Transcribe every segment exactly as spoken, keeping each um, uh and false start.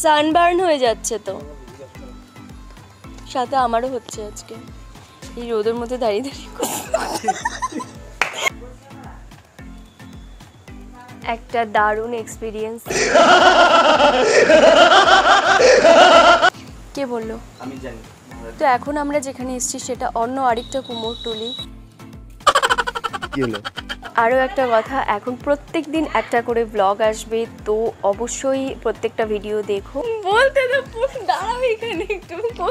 Sunburn হয়ে যাচ্ছে তো, সাথে আমারও হচ্ছে আজকে এই রোদের মধ্যে দাঁড়িয়ে দাঁড়িয়ে। একটা দারুণ এক্সপিরিয়েন্স। কে বললো? আমি জানি। তো এখন আমরা যেখানে এসেছি সেটা অন্য আরেকটা কুমোরটুলি। কি হলো? আরও একটা কথা, এখন প্রত্যেক দিন একটা করে ব্লগ আসবে, তো অবশ্যই প্রত্যেকটা ভিডিও দেখো। বলতে তো দাঁড়াবে এখানে একটু।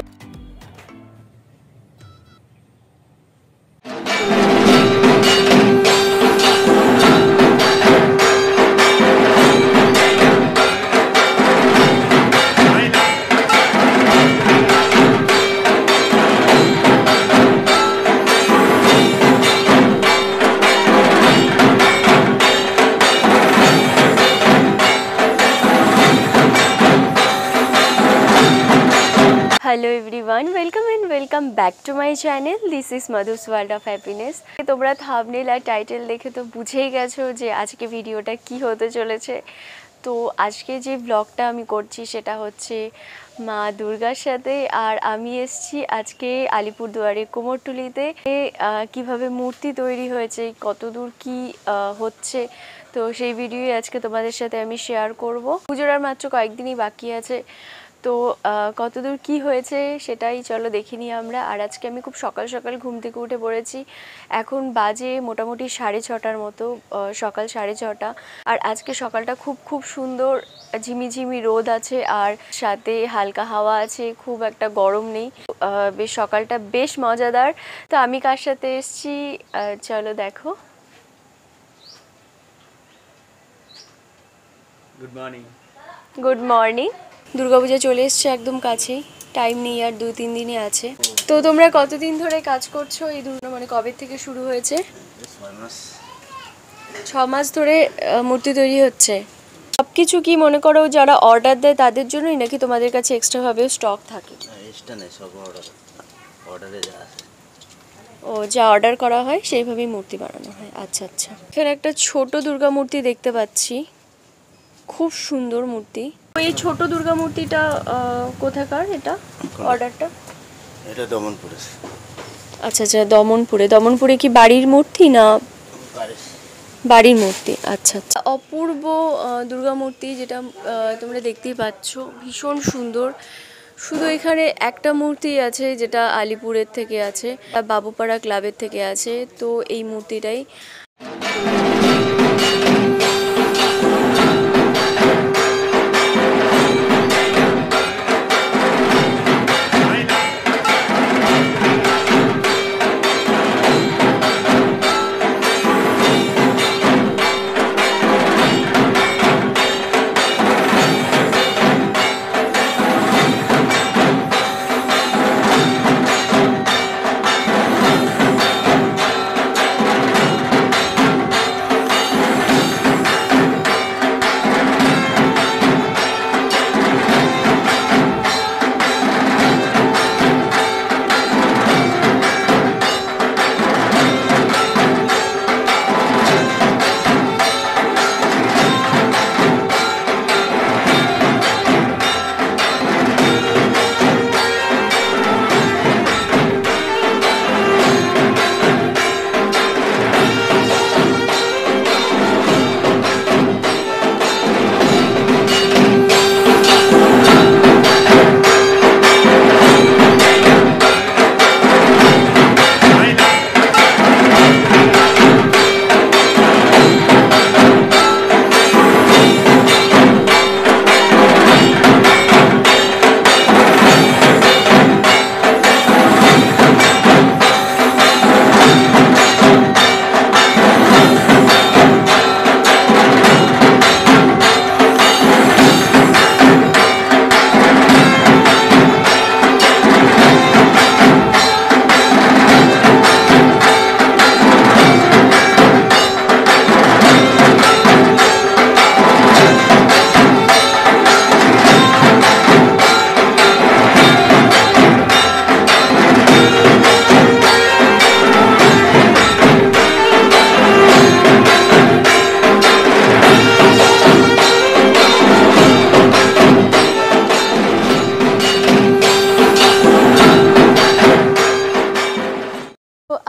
Hello everyone, welcome and welcome back to my channel. This is Madhu's world of happiness. তোমরা থাম্বনেল আর টাইটেল দেখে তো বুঝেই গেছো যে আজকে ভিডিওটা কি হতে চলেছে। তো আজকে যে ব্লগটা আমি করছি সেটা হচ্ছে মা দুর্গার সাথে, আর আমি এসেছি আজকে আলিপুরদুয়ারে কুমোরটুলিতে। কিভাবে মূর্তি তৈরি হয়েছে, কতদূর কি হচ্ছে, তো সেই ভিডিওই আজকে তোমাদের সাথে আমি শেয়ার করব। পুজোর আর মাত্র কয়েকদিনই বাকি আছে, তো কতদূর কি হয়েছে সেটাই চলো দেখে নিই আমরা। আর আজকে আমি খুব সকাল সকাল ঘুম থেকে উঠে পড়েছি। এখন বাজে মোটামুটি সাড়ে ছটার মতো, সকাল সাড়ে ছটা। আর আজকে সকালটা খুব খুব সুন্দর, ঝিমিঝিমি রোদ আছে আর সাথে হালকা হাওয়া আছে, খুব একটা গরম নেই। বেশ সকালটা বেশ মজাদার। তো আমি কার সাথে এসেছি চলো দেখো। Good morning. Good morning. Durga Puja চলে এসছে একদম কাছেই, টাইম নেই আর দুই তিন দিনই আছে। তো তোমরা কতদিন ধরে কাজ করছো এই দুর্গা, মানে কবে থেকে শুরু হয়েছে? ছ মাস ধরে মূর্তি তৈরি হচ্ছে। সব কিছু কি মনে করো যারা অর্ডার দেয় তাদের জন্যই, নাকি তোমাদের কাছে এক্সট্রাভাবেও স্টক থাকে? ও, যা অর্ডার করা হয় সেইভাবেই মূর্তি বানানো হয়। আচ্ছা আচ্ছা। এখানে একটা ছোট দুর্গা মূর্তি দেখতে পাচ্ছি, খুব সুন্দর মূর্তি। এই ছোট দুর্গা মূর্তিটা কোথাকার? এটা অর্ডারটা এটা দমনপুরে। আচ্ছা আচ্ছা, দমনপুরে। দমনপুরে কি বাড়ির মূর্তি না? বাড়ির মূর্তি। আচ্ছা আচ্ছা। অপূর্ব দুর্গা মূর্তি, যেটা তোমরা দেখতেই পাচ্ছ, ভীষণ সুন্দর। শুধু এখানে একটা মূর্তি আছে যেটা আলিপুরের থেকে আছে, বাবুপাড়া ক্লাবের থেকে আছে। তো এই মূর্তিটাই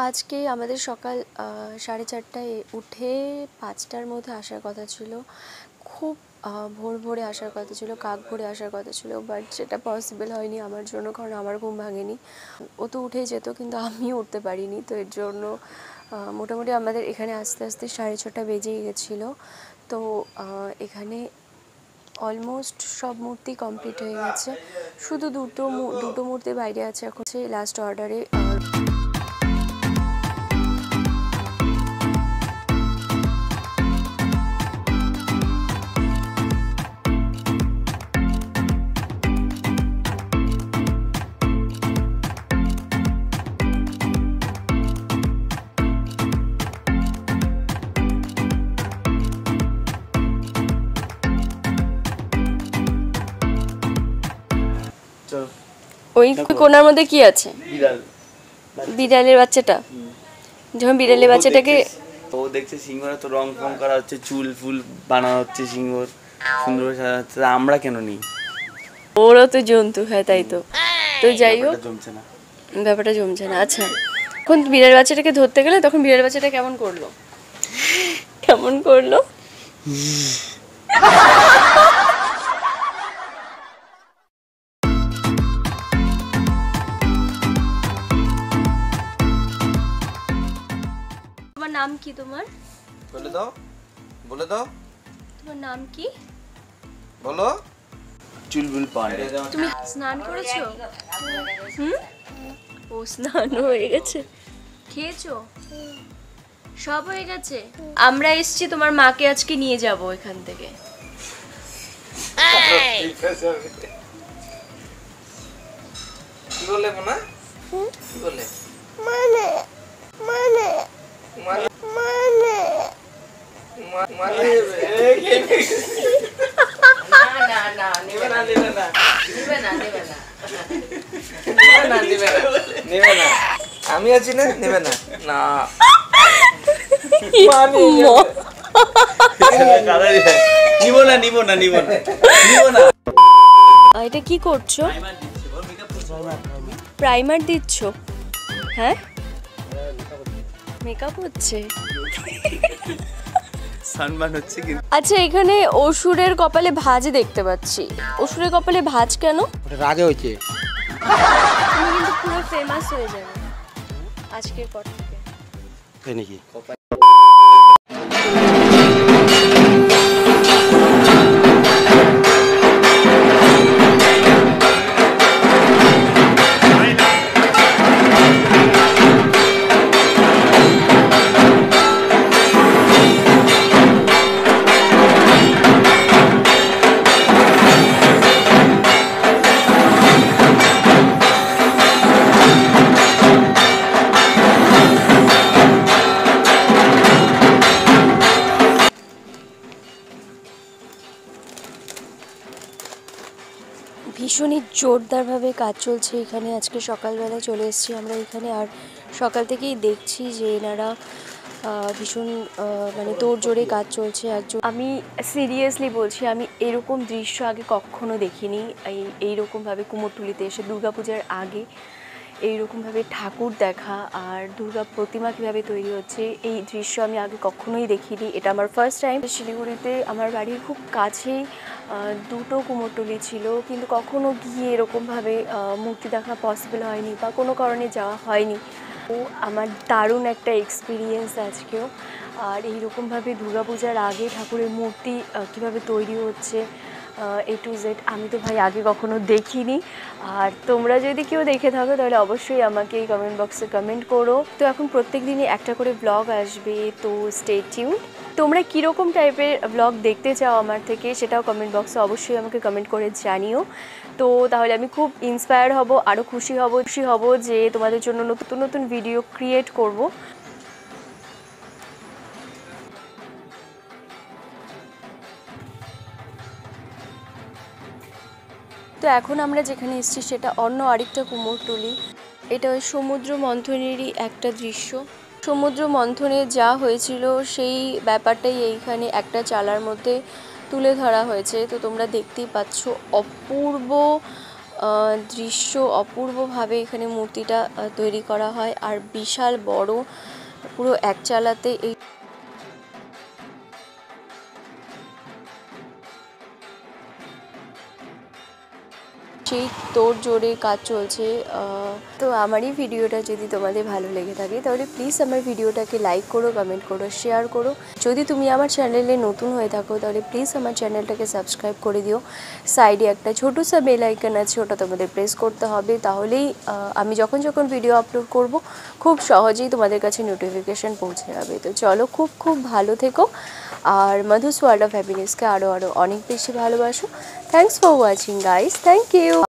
আজকে আমাদের সকাল সাড়ে চারটায় উঠে পাঁচটার মধ্যে আসার কথা ছিল, খুব ভোর ভোরে আসার কথা ছিল, কাক ভোরে আসার কথা ছিল, বাট সেটা পসিবল হয়নি আমার জন্য, কারণ আমার ঘুম ভাঙেনি। ও তো উঠেই যেত, কিন্তু আমিও উঠতে পারিনি। তো এর জন্য মোটামুটি আমাদের এখানে আস্তে আস্তে সাড়ে ছটা বেজেই গেছিলো। তো এখানে অলমোস্ট সব মূর্তি কমপ্লিট হয়ে গেছে, শুধু দুটো দুটো মূর্তি বাইরে আছে এখন, সে লাস্ট অর্ডারে। ওই কোনার মধ্যে কি আছে? বিড়াল, বিড়ালের বাচ্চাটা। যখন বিড়ালের বাচ্চাটাকে ও দেখছে সিংহরা তো রং ফং করা হচ্ছে, চুল ফুল বানানো হচ্ছে, সিংহর সুন্দর সাজা হচ্ছে, আমরা কেন নিই? ওরও তো জন্তু, হ্যাঁ তাই তো। তো যাই হোক, জমছে না ব্যাপারটা, জমছে না। আচ্ছা, এখন বিড়াল বাচ্চাটাকে ধরতে গেলে তখন বিড়াল বাচ্চাটা কেমন করলো কেমন করলো তোমার নাম কি? তোমার বলে দাও, বলে দাও, তোমার নাম কি বলো। চুলবুল পান্ডে। তুমি স্নান করেছো? হুম, ও স্নান হয়ে গেছে। খেয়েছো? সব হয়ে গেছে। আমরা এসেছি তোমার মাকে আজকে নিয়ে যাব এখান থেকে। কি বলে মোনা? কি বলে? মানে মানে মানে মানে মানে না না না নেবে না নেবে না নেবে না নেবে না নেবে না নেবে না নেবে না, আমি আছি না, নেবে না না মানে নিব না নিব না নিব না নিব না। এটা কি করছো? প্রাইমার দিচ্ছ? হ্যাঁ, মেকআপ হচ্ছে। সানবার্ন হচ্ছে কিন্তু। আচ্ছা, এখানে অসুরের কপালে ভাঁজ দেখতে পাচ্ছি। অসুরের কপালে ভাঁজ কেন? ওটা রাগে হয়েছে। তুমি কিন্তু পুরো ফেমাস হয়ে যাবে আজকের পর থেকে। তাই নাকি? ভীষণই জোরদারভাবে কাজ চলছে এখানে। আজকে সকালবেলা চলে এসেছি আমরা এখানে, আর সকাল থেকেই দেখছি যে এনারা ভীষণ মানে তোড় জোরে কাজ চলছে। একজন, আমি সিরিয়াসলি বলছি, আমি এরকম দৃশ্য আগে কখনো দেখিনি। এই এইরকমভাবে কুমোরটুলিতে এসে দুর্গাপূজার আগে এইরকমভাবে ঠাকুর দেখা আর দুর্গা প্রতিমা কীভাবে তৈরি হচ্ছে, এই দৃশ্য আমি আগে কখনোই দেখিনি। এটা আমার ফার্স্ট টাইম। শিলিগুড়িতে আমার বাড়ির খুব কাছেই দুটো কুমোরটুলি ছিল, কিন্তু কখনো গিয়ে এরকমভাবে মূর্তি দেখা পসিবল হয়নি বা কোনো কারণে যাওয়া হয়নি। তো আমার দারুণ একটা এক্সপিরিয়েন্স আজকেও। আর এইরকমভাবে দুর্গাপূজার আগে ঠাকুরের মূর্তি কীভাবে তৈরি হচ্ছে এ টু জেড আমি তো ভাই আগে কখনো দেখিনি। আর তোমরা যদি কেউ দেখে থাকো তাহলে অবশ্যই আমাকে এই কমেন্ট বক্সে কমেন্ট করো। তো এখন প্রত্যেক দিনই একটা করে ব্লগ আসবে, তো স্টে টিউনড। তোমরা কীরকম টাইপের ব্লগ দেখতে চাও আমার থেকে সেটাও কমেন্ট বক্সে অবশ্যই আমাকে কমেন্ট করে জানিও। তো তাহলে আমি খুব ইন্সপায়ার হব, আরও খুশি হব খুশি হব যে তোমাদের জন্য নতুন নতুন ভিডিও ক্রিয়েট করব। তো এখন আমরা যেখানে এসেছি সেটা অন্য আরেকটা কুমোরটুলি। এটা ওই সমুদ্র মন্থনেরই একটা দৃশ্য। সমুদ্র মন্থনে যা হয়েছিল সেই ব্যাপারটাই এইখানে একটা চালার মধ্যে তুলে ধরা হয়েছে। তো তোমরা দেখতেই পাচ্ছ অপূর্ব আহ, দৃশ্য অপূর্বভাবে এখানে মূর্তিটা আহ, তৈরি করা হয়। আর বিশাল বড়, পুরো এক চালাতে এই সেই তোর জোরে কাজ চলছে। তো আমার এই ভিডিওটা যদি তোমাদের ভালো লেগে থাকে তাহলে প্লিজ আমার ভিডিওটাকে লাইক করো, কমেন্ট করো, শেয়ার করো। যদি তুমি আমার চ্যানেলে নতুন হয়ে থাকো তাহলে প্লিজ আমার চ্যানেলটাকে সাবস্ক্রাইব করে দিও। সাইডে একটা ছোটো সা বেল আইকন আছে, ওটা তোমাদের প্রেস করতে হবে, তাহলেই আমি যখন যখন ভিডিও আপলোড করব খুব সহজেই তোমাদের কাছে নোটিফিকেশান পৌঁছে যাবে। তো চলো, খুব খুব ভালো থেকো আর মধুস ওয়ার্ল্ড অফ হ্যাপিনেসকে আরও আরও অনেক বেশি ভালোবাসো। Thanks for watching guys, thank you.